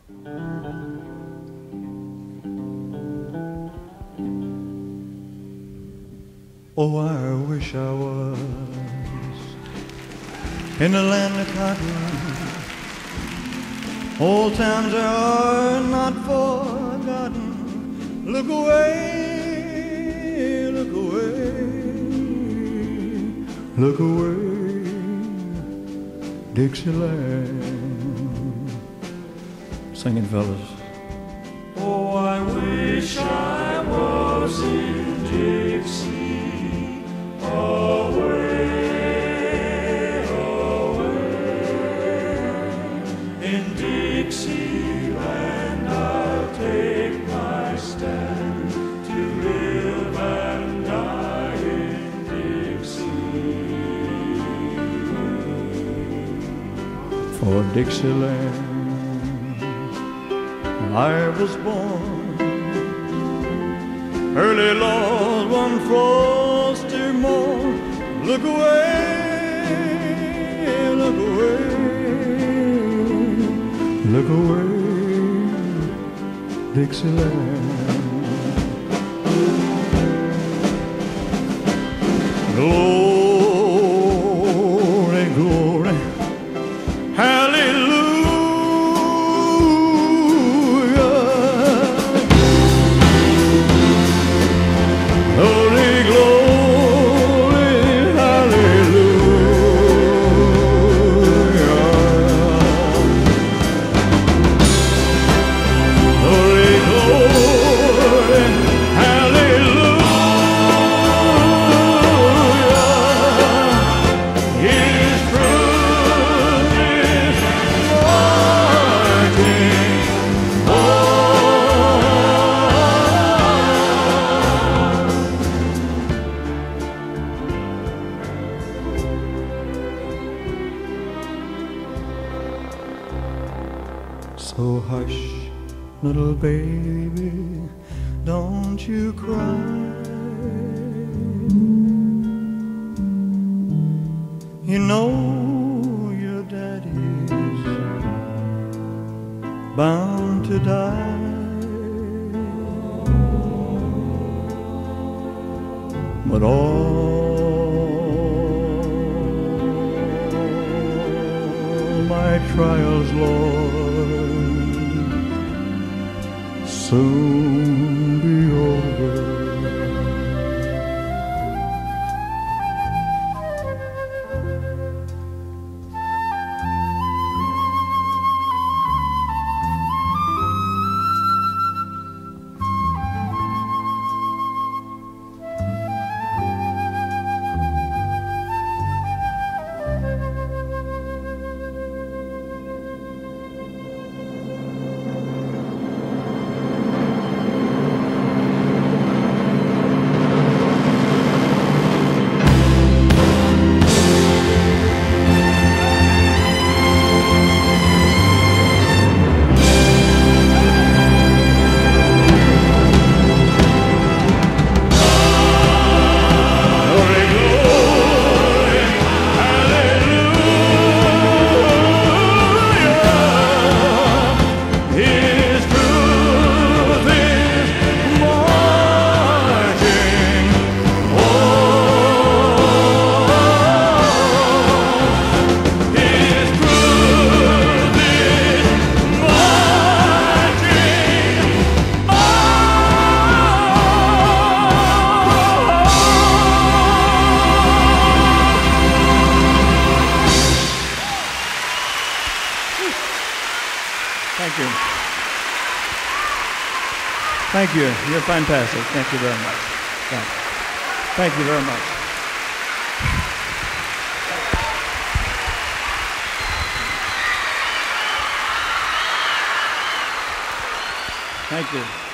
Oh, I wish I was in the land of cotton. Old times are not forgotten. Look away, look away, look away, Dixieland. Singing, fellas. Oh, I wish I was in Dixie, away, away. In Dixieland I'll take my stand, to live and die in Dixie. For Dixieland I was born, early Lord, one frosty morn. Look away, look away, look away, Dixieland. Glory, glory, hallelujah. So hush, little baby, don't you cry. You know your daddy's bound to die. But all my trials, Lord, soon be over. Thank you. Thank you. You're fantastic. Thank you very much. Thank you very much. Thank you.